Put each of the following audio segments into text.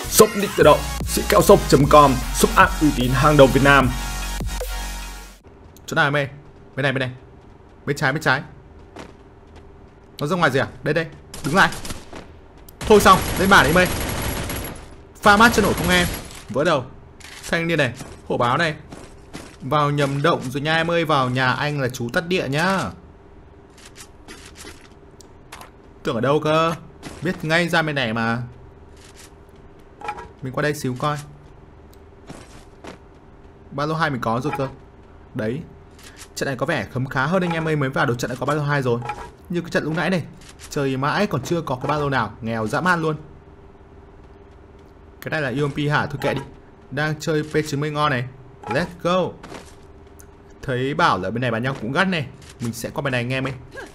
Shop Nick tự động, sĩ kẹo shop.com, shop app uy tín hàng đầu Việt Nam. Chỗ nào mày? Bên này. Bên trái. Nó ra ngoài gì à? Đây. Đứng lại. Thôi xong, lên bản đi mày. Pha mát cho nổi không em? Vỡ đầu. Thanh niên này, hổ báo này. Vào nhầm động rồi nha em ơi, vào nhà anh là chú tắt địa nhá. Tưởng ở đâu cơ? Biết ngay ra bên này mà. Mình qua đây xíu coi. Ba lô 2 mình có rồi cơ. Đấy. Trận này có vẻ khấm khá hơn anh em ơi. Mới vào được trận này có ba lô 2 rồi. Như cái trận lúc nãy này, trời mãi còn chưa có cái ba lô nào. Nghèo dã man luôn. Cái này là UMP hả? Thôi kệ đi. Đang chơi P90 ngon này. Let's go. Thấy bảo là bên này bán nhau cũng gắt này. Mình sẽ qua bên này anh em ơi.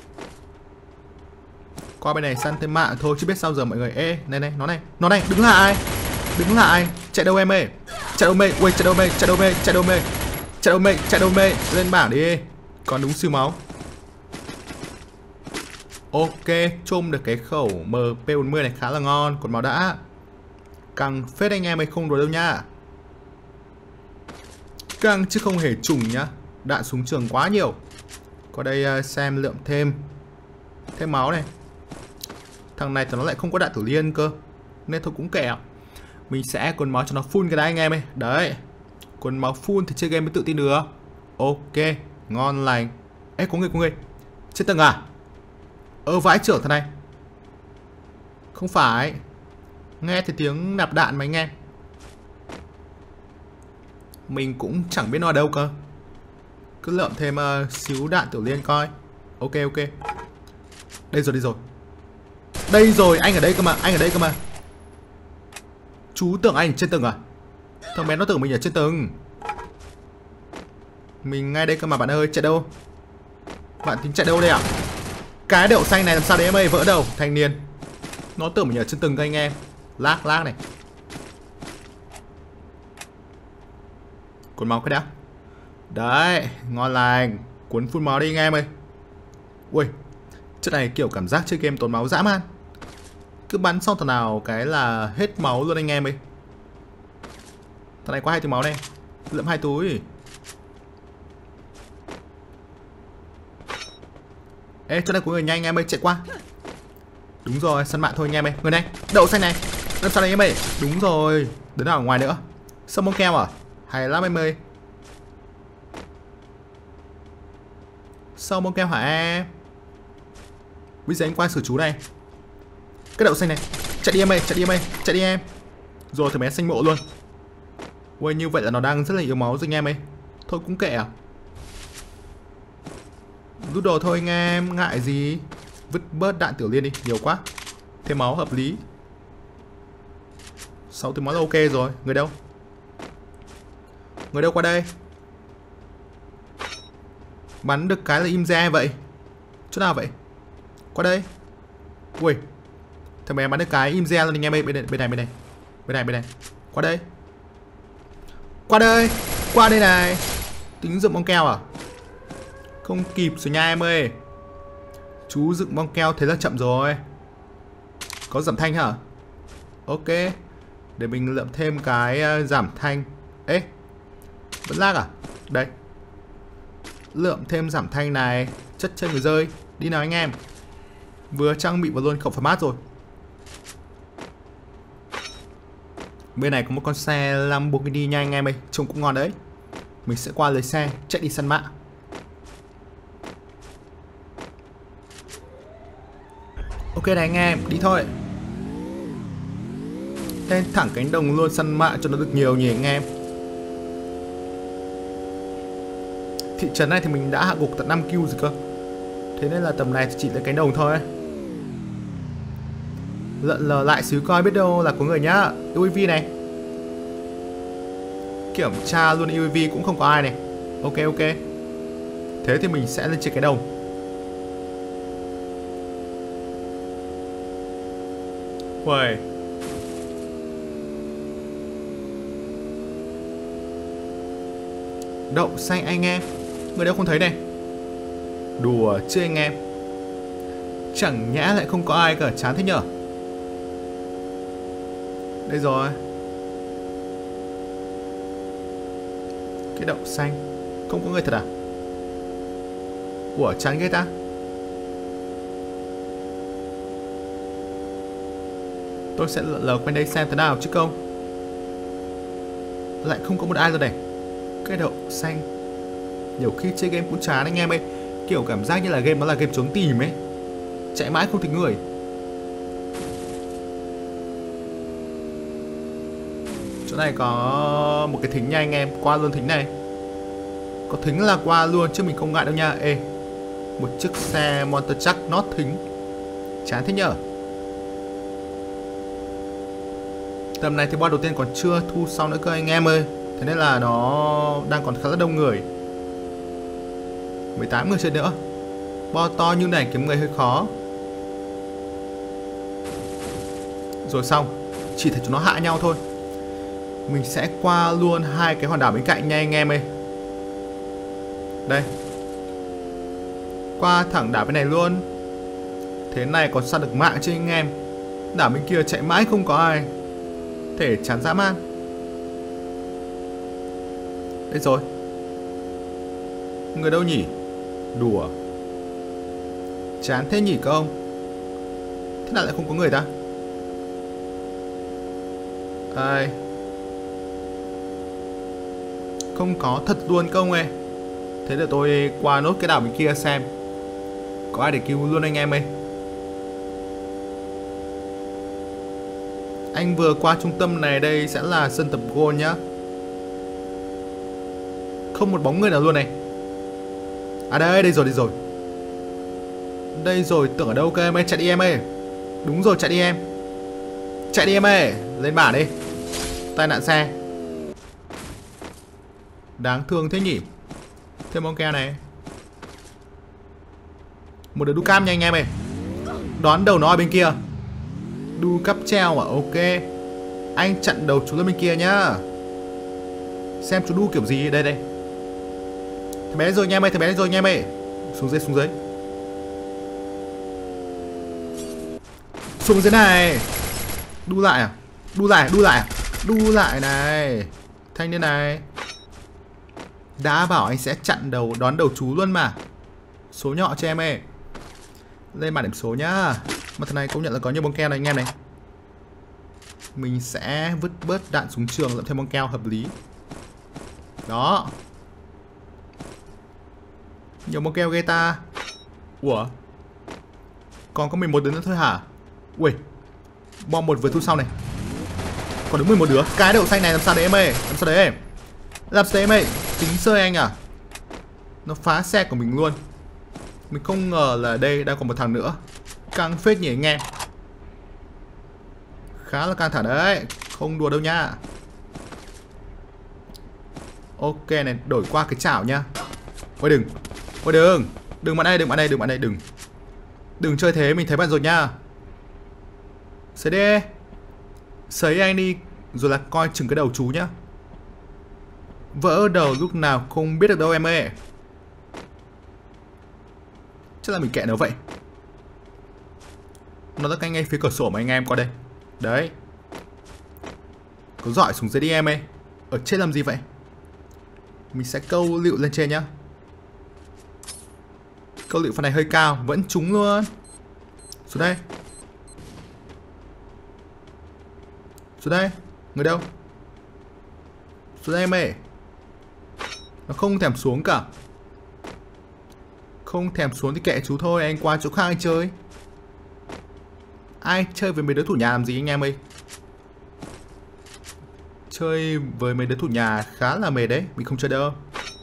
Qua bên này săn thêm mạng thôi chứ biết sao giờ mọi người. Ê, này, nó này, đứng lại. Chạy đâu em ơi? Chạy đâu mê. Lên bảng đi. Còn đúng siêu máu. Ok, chôm được cái khẩu MP40 này khá là ngon. Còn máu đã. Căng phết anh em ơi, không đùa đâu nha. Căng chứ không hề trùng nhá. Đạn súng trường quá nhiều. Qua đây xem lượng thêm máu này. Thằng này thì nó lại không có đạn tử liên cơ, nên thôi cũng kệ. Mình sẽ quần máu cho nó full cái đấy anh em ơi. Đấy, quần máu full thì chơi game mới tự tin được. Ok, ngon lành. Ê, có người trên tầng à? Vãi trưởng thằng này. Không phải. Nghe thì tiếng nạp đạn mà anh em. Mình cũng chẳng biết nó ở đâu cơ. Cứ lượm thêm xíu đạn tiểu liên coi. Ok. Đây rồi, anh ở đây cơ mà. Chú tưởng anh ở trên tầng à? Thằng bé nó tưởng mình ở trên tầng. Mình ngay đây cơ mà bạn ơi, chạy đâu? Bạn tính chạy đâu đây à? Cái đậu xanh này làm sao đấy em ơi, vỡ đầu, thanh niên. Nó tưởng mình ở trên tầng các anh em. Lác này. Cuốn máu cái đã. Đấy, ngon lành. Cuốn phun máu đi anh em ơi. Ui, trận này kiểu cảm giác chơi game tốn máu dã man. Cứ bắn xong thằng nào cái là hết máu luôn anh em ơi. Thằng này có 2 túi máu này. Lượm 2 túi. Ê, chỗ này có người nhanh anh em ơi, chạy qua. Đúng rồi, săn mạng thôi anh em ơi. Người này, đậu xanh này. Làm sao đây em ơi? Đúng rồi. Đứa nào ở ngoài nữa? Sâm bông keo à? Hay lắm em ơi. Sao bông keo hả em? Bây giờ anh qua xử chú này. Cái đậu xanh này. Chạy đi em. Rồi thằng bé xanh mộ luôn. Ui, như vậy là nó đang rất là yếu máu rồi anh em ơi. Thôi cũng kệ à. Rút đồ thôi anh em, ngại gì. Vứt bớt đạn tiểu liên đi, nhiều quá. Thêm máu hợp lý. 6 túi máu là ok rồi. Người đâu qua đây? Bắn được cái là im ra vậy. Chỗ nào vậy? Qua đây. Ui, thằng bé bắn được cái im ra luôn anh em ơi. Bên này. Qua đây này. Tính dựng bong keo à? Không kịp rồi nha em ơi. Chú dựng bong keo thế là chậm rồi. Có giảm thanh hả? Ok. Để mình lượm thêm cái giảm thanh. Ê, vẫn lag à? Đây. Lượm thêm giảm thanh này. Chất chân người rơi. Đi nào anh em. Vừa trang bị vào luôn khẩu format rồi. Bên này có một con xe Lamborghini nha anh em ơi. Trông cũng ngon đấy. Mình sẽ qua lấy xe, chạy đi săn mạ. Ok này anh em, đi thôi. Lên thẳng cánh đồng luôn săn mạ cho nó được nhiều nhỉ anh em. Thị trấn này thì mình đã hạ gục tận 5 kill rồi cơ. Thế nên là tầm này thì chỉ lấy cánh đồng thôi. Lợn lờ lại xíu coi, biết đâu là có người nhá. UAV này. Kiểm tra luôn UAV cũng không có ai này. Ok. Thế thì mình sẽ lên trên cái đồng. Uầy. Đậu xanh anh em. Người đâu không thấy này. Đùa chứ anh em. Chẳng nhã lại không có ai cả, chán thế nhở. Đây rồi. Cái đậu xanh. Không có người thật à? Ủa chán ghê ta. Tôi sẽ lờ quanh đây xem thế nào chứ không. Lại không có một ai rồi này. Cái đậu xanh. Nhiều khi chơi game cũng chán anh em ơi. Kiểu cảm giác như là game nó là game trốn tìm ấy. Chạy mãi không thấy người. Chỗ này có một cái thính nha anh em. Qua luôn thính này. Có thính là qua luôn chứ mình không ngại đâu nha. Ê, một chiếc xe Monster Truck not thính. Chán thế nhở. Tầm này thì boss đầu tiên còn chưa thu xong nữa cơ anh em ơi. Thế nên là nó đang còn khá là đông người. 18 người chơi nữa. Boss to như này kiếm người hơi khó. Rồi xong. Chỉ thấy chúng nó hạ nhau thôi. Mình sẽ qua luôn hai cái hòn đảo bên cạnh nha anh em ơi. Đây. Qua thẳng đảo bên này luôn. Thế này còn săn được mạng chứ anh em. Đảo bên kia chạy mãi không có ai. Thể chán dã man. Đây rồi. Người đâu nhỉ? Đùa. Chán thế nhỉ các ông. Thế nào lại không có người ta? Đây. Không có thật luôn các ông ơi. Thế để tôi qua nốt cái đảo bên kia xem có ai để cứu luôn anh em ơi. Anh vừa qua trung tâm này, đây sẽ là sân tập golf nhá. Không một bóng người nào luôn này. À đây, đây rồi, đây rồi. Đây rồi, tưởng ở đâu cơ em ơi, chạy đi em ơi. Đúng rồi, chạy đi em. Chạy đi em ơi, lên bảng đi. Tai nạn xe. Đáng thương thế nhỉ. Thêm bóng keo này. Một đứa đu cam nha anh em ơi. Đón đầu nó ở bên kia. Đu cắp treo à, ok. Anh chặn đầu chú lên bên kia nhá. Xem chú đu kiểu gì, đây đây. Thằng bé rồi nha em ơi, thằng bé rồi nha em ơi. Xuống dưới, xuống dưới. Xuống dưới này. Đu lại à? Đu lại, đu lại à? Đu lại này. Thanh niên này. Đã bảo anh sẽ chặn đầu, đón đầu chú luôn mà. Số nhọ cho em ơi. Lên bảng điểm số nhá. Mà thằng này công nhận là có nhiều bóng keo này anh em này. Mình sẽ vứt bớt đạn súng trường, lượm thêm bóng keo hợp lý. Đó. Nhiều bóng keo ghê ta. Ủa, còn có 11 đứa nữa thôi hả? Ui, bom một vừa thu xong này. Còn đúng 11 đứa. Cái đậu xanh này làm sao đấy em ơi? Làm sao đấy em? Làm sao đấy em ơi? Tính sơi anh à? Nó phá xe của mình luôn. Mình không ngờ là đây đang còn một thằng nữa. Căng phết nhỉ anh em. Khá là căng thẳng đấy. Không đùa đâu nha. Ok này, đổi qua cái chảo nha. Ôi đừng. Ôi đừng. Đừng bạn đây, đừng bạn đây, đừng bạn đây, đừng. Đừng chơi thế, mình thấy bạn rồi nha. Sấy đi. Sấy anh đi. Rồi là coi chừng cái đầu chú nhá. Vỡ đầu lúc nào không biết được đâu em ơi. Chắc là mình kệ nó vậy. Nó đã canh ngay phía cửa sổ mà anh em coi đây. Đấy. Có giỏi xuống dưới đi em ơi. Ở trên làm gì vậy? Mình sẽ câu lựu lên trên nhá. Câu lựu phần này hơi cao. Vẫn trúng luôn. Xuống đây. Xuống đây. Người đâu? Xuống đây em ơi. Nó không thèm xuống cả. Không thèm xuống thì kệ chú thôi. Anh qua chỗ khác anh chơi. Ai chơi với mấy đứa thủ nhà làm gì anh em ơi. Chơi với mấy đứa thủ nhà khá là mệt đấy. Mình không chơi đâu.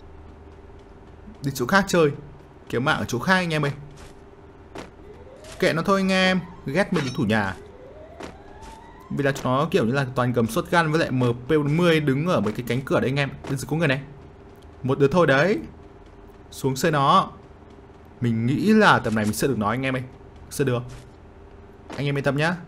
Đi chỗ khác chơi. Kiếm mạng ở chỗ khác anh em ơi. Kệ nó thôi anh em. Ghét mấy đứa thủ nhà. Vì là nó kiểu như là toàn cầm shotgun với lại MP40 đứng ở mấy cái cánh cửa đấy anh em. Bây giờ có người này. Một đứa thôi đấy. Xuống chơi nó. Mình nghĩ là tầm này mình sẽ được nói anh em ơi. Sẽ được. Anh em yên tâm nhá.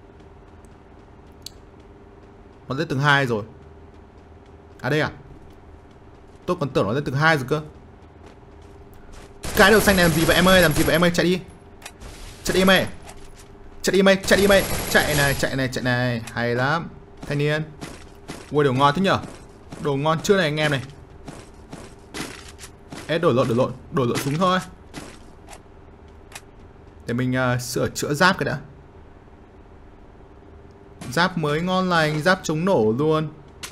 Nó lên tầng 2 rồi. À đây à? Tôi còn tưởng nó lên tầng 2 rồi cơ. Cái đầu xanh này làm gì vậy em ơi? Làm gì vậy em ơi? Chạy đi. Chạy đi em ơi. Chạy đi em ơi. Chạy đi em ơi. Chạy này, chạy này, chạy này. Hay lắm. Thanh niên. Ui, đồ ngon thế nhở. Đồ ngon chưa này anh em này. Ê, đổi lộn súng thôi. Để mình sửa chữa giáp cái đã. Giáp mới ngon lành, giáp chống nổ luôn.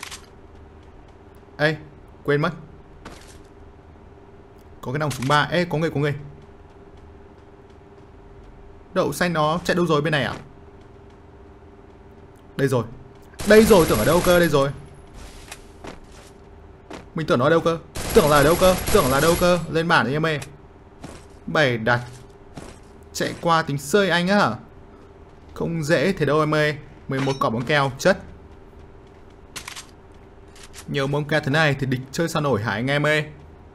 Ê, quên mất. Có cái nòng súng 3. Ê, có người. Đậu xanh nó chạy đâu rồi, bên này à? Đây rồi, tưởng ở đâu cơ, đây rồi. Mình tưởng nó ở đâu cơ. Tưởng là đâu cơ. Lên bản đi em ơi. Bày đặt. Chạy qua tính sơi anh á hả? Không dễ thế đâu em ơi. 11 quả bóng keo chất. Nhiều bóng keo thế này thì địch chơi sao nổi hả anh em ơi.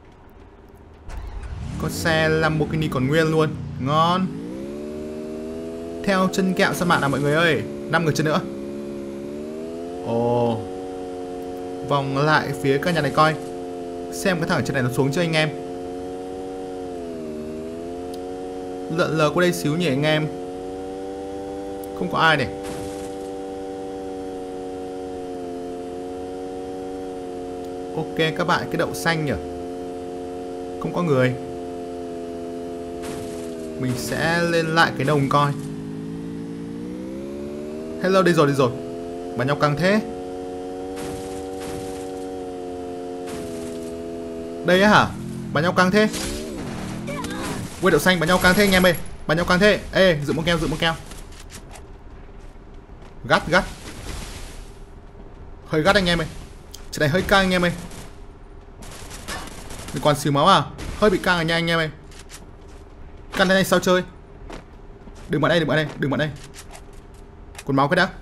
Có xe Lamborghini còn nguyên luôn. Ngon. Theo chân kẹo săn bạn nào mọi người ơi. 5 người chân nữa. Ồ. Vòng lại phía căn nhà này coi. Xem cái thằng ở trên này nó xuống chưa anh em. Lợn lờ qua đây xíu nhỉ anh em. Không có ai này. Ok các bạn, cái đậu xanh nhỉ. Không có người. Mình sẽ lên lại cái đồng coi. Hello, đây rồi. Bắn nhau căng thế. Đây á hả? Bắn nhau căng thế. Ui, đậu xanh bắn nhau căng thế anh em ơi. Bắn nhau căng thế. Ê, dựng bóng keo. Gắt. Hơi gắt anh em ơi. Trận này hơi căng anh em ơi. Mình còn xíu máu à? Hơi bị căng rồi nha anh em ơi. Căn thế này sao chơi? Đừng bắn đây. Còn máu cái đã.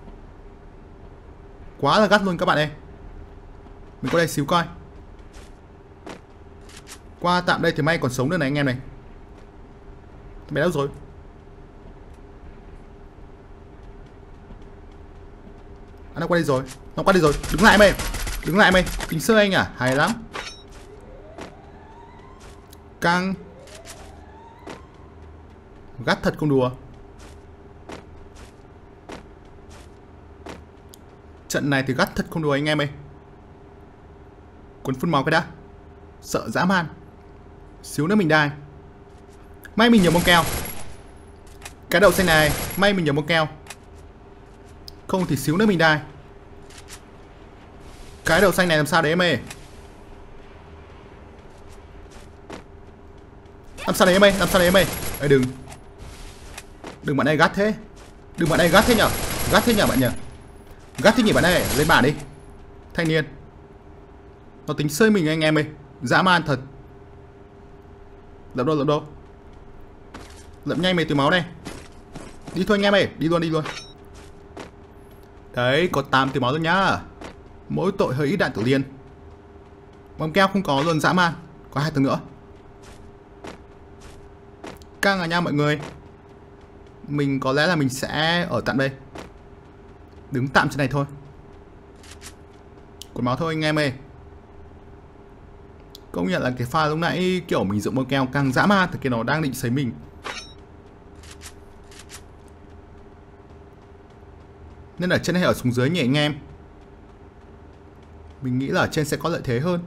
Quá là gắt luôn các bạn ơi. Mình có đây xíu coi. Qua tạm đây thì may còn sống được này anh em này. Bé đâu rồi? Nó qua đây rồi. Đứng lại mày. Tính sơ anh à? Hay lắm. Căng. Gắt thật không đùa. Trận này thì gắt thật không đùa anh em ơi. Cuốn phun máu cái đã. Sợ dã man. Xíu nữa mình đai. May mình nhiều bông keo. Cái đậu xanh này may mình nhiều bông keo. Không thì xíu nữa mình đai. Cái đậu xanh này làm sao đấy em ơi. Làm sao đấy em ơi. Ê, đừng bạn này gắt thế. Gắt thế nhở bạn nhở. Gắt thế nhỉ bạn ơi. Lên bản đi. Thanh niên. Nó tính sơi mình anh em ơi. Dã man thật. Lậm đâu. Lậm nhanh mày từ máu này. Đi thôi anh em ơi. Đi luôn. Đấy, có 8 từ máu rồi nhá. Mỗi tội hơi ít đạn tử liên. Bóng keo không có luôn, dã man. Có 2 tầng nữa. Căng à nha mọi người. Mình có lẽ là mình sẽ ở tạm đây. Đứng tạm trên này thôi. Còn máu thôi anh em ơi. Công nhận là cái pha lúc nãy kiểu mình dựng bóng keo càng dã man. Thì cái nó đang định sấy mình. Nên ở trên hay ở xuống dưới nhỉ anh em. Mình nghĩ là ở trên sẽ có lợi thế hơn.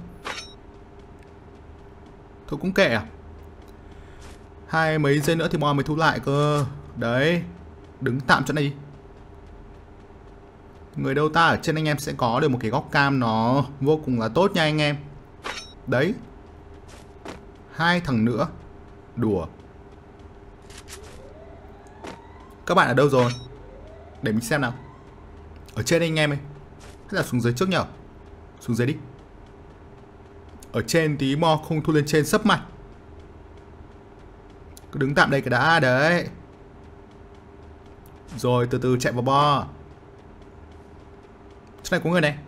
Thôi cũng kệ à. 2 mấy giây nữa thì bọn mới thu lại cơ. Đấy. Đứng tạm chỗ này đi. Người đâu ta ở trên anh em sẽ có được một cái góc cam nó vô cùng là tốt nha anh em. Đấy. 2 thằng nữa. Đùa. Các bạn ở đâu rồi? Để mình xem nào. Ở trên anh em ơi. Hay là xuống dưới trước nhở? Xuống dưới đi. Ở trên tí mo không thu lên trên sấp mặt. Cứ đứng tạm đây cái đã đấy. Rồi từ từ chạy vào bo. Chỗ này có người này.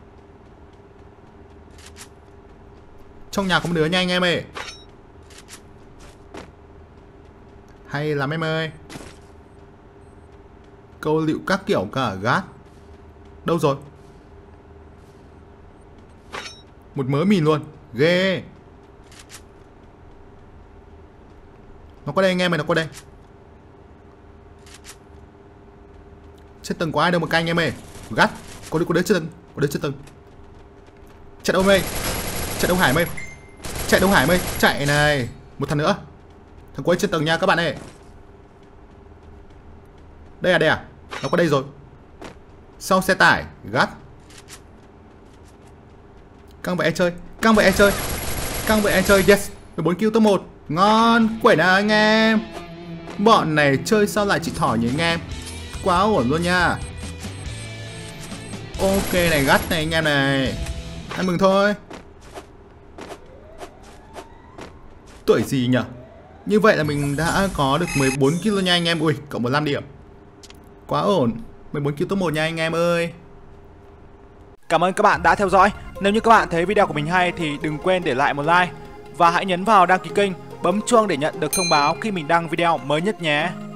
Trong nhà có một đứa nha anh em ơi. Hay lắm em ơi. Câu liệu các kiểu cả gát. Đâu rồi? Một mớ mìn luôn. Ghê. Nó qua đây anh em ơi, nó qua đây. Trên tầng có ai đâu mà canh em ơi. Gắt. Có đứa chưa từng. Có đứa chưa từng. Chạy đâu mây. Chạy đâu Hải mây. Chạy đâu Hải mây. Chạy này. Một thằng nữa. Thằng cuối trên tầng nha các bạn ơi. Đây à. Nó có đây rồi. Sau xe tải. Gắt. Căng vậy chơi. Căng vậy chơi. Yes. 14 kill top 1. Ngon. Quẩy nào anh em. Bọn này chơi sao lại chị thỏ nhỉ anh em. Quá ổn luôn nha. Ok này, gắt này anh em này. Ăn mừng thôi. Tuổi gì nhỉ? Như vậy là mình đã có được 14 kill nha anh em. Ui, cộng 15 điểm. Quá ổn. 14 kill top 1 nha anh em ơi. Cảm ơn các bạn đã theo dõi. Nếu như các bạn thấy video của mình hay thì đừng quên để lại một like. Và hãy nhấn vào đăng ký kênh, bấm chuông để nhận được thông báo khi mình đăng video mới nhất nhé.